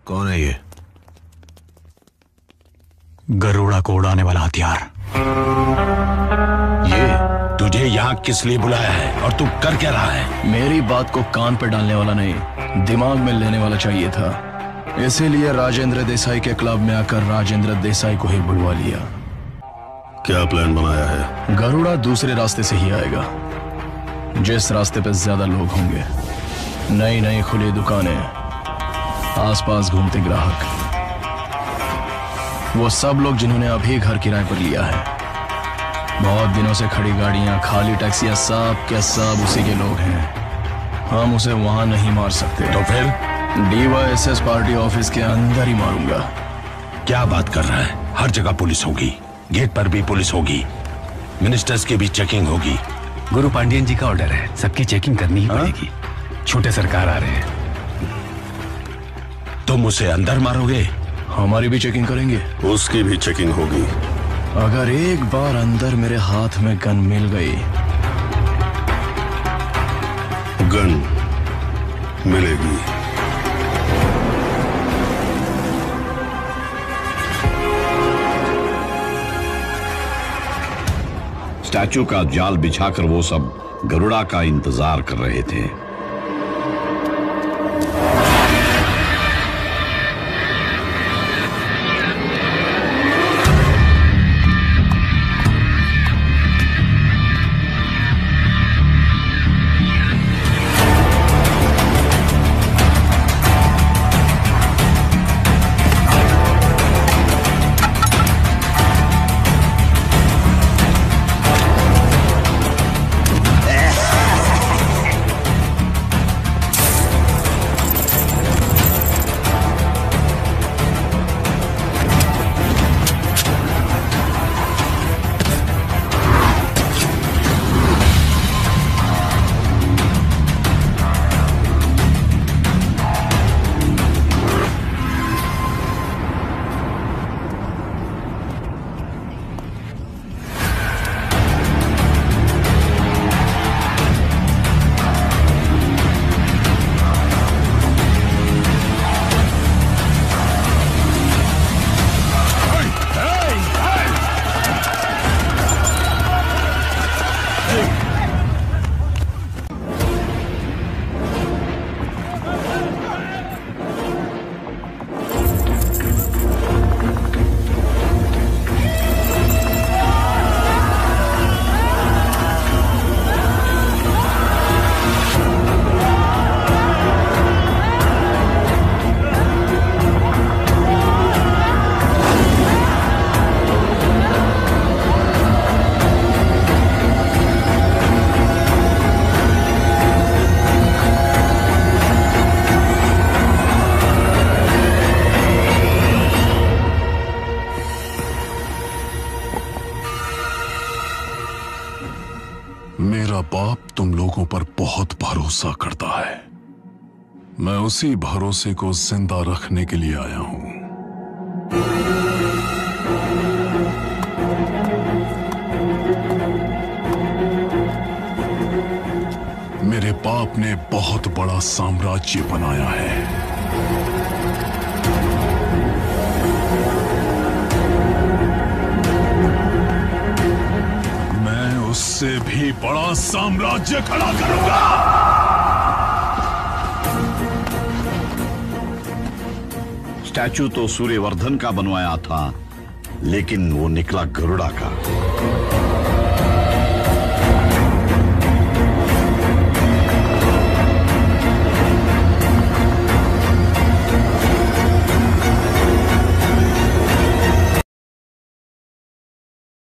कौन है ये? गरुड़ा को उड़ाने वाला हथियार। ये तुझे यहाँ किस लिए बुलाया है और तू कर क्या रहा है? मेरी बात को कान पे डालने वाला नहीं, दिमाग में लेने वाला चाहिए था। इसीलिए राजेंद्र देसाई के क्लब में आकर राजेंद्र देसाई को ही बुलवा लिया। क्या प्लान बनाया है? गरुड़ा दूसरे रास्ते से ही आएगा, जिस रास्ते पे ज्यादा लोग होंगे। नई नई खुली दुकानें, आसपास घूमते ग्राहक, वो सब लोग जिन्होंने अभी घर किराए पर लिया है। बहुत दिनों से खड़ी गाड़ियां, खाली टैक्सियां, सब के सब उसी के लोग हैं। हम उसे वहां नहीं मार सकते। तो फिर? DYSS पार्टी ऑफिस के अंदर ही मारूंगा। क्या बात कर रहा है? हर जगह पुलिस होगी, गेट पर भी पुलिस होगी, मिनिस्टर्स की भी चेकिंग होगी। गुरु पांडियन जी का ऑर्डर है, सबकी चेकिंग करनी ही पड़ेगी। छोटे सरकार आ रहे हैं। तुम उसे अंदर मारोगे? हमारी भी चेकिंग करेंगे। उसकी भी चेकिंग होगी। अगर एक बार अंदर मेरे हाथ में गन मिल गई, गन मिलेगी। स्टैचू का जाल बिछाकर वो सब गरुड़ा का इंतजार कर रहे थे। मेरा बाप तुम लोगों पर बहुत भरोसा करता है। मैं उसी भरोसे को जिंदा रखने के लिए आया हूं। मेरे बाप ने बहुत बड़ा साम्राज्य बनाया है। उससे भी बड़ा साम्राज्य खड़ा करूंगा। स्टैचू तो सूर्यवर्धन का बनवाया था, लेकिन वो निकला गरुड़ा का।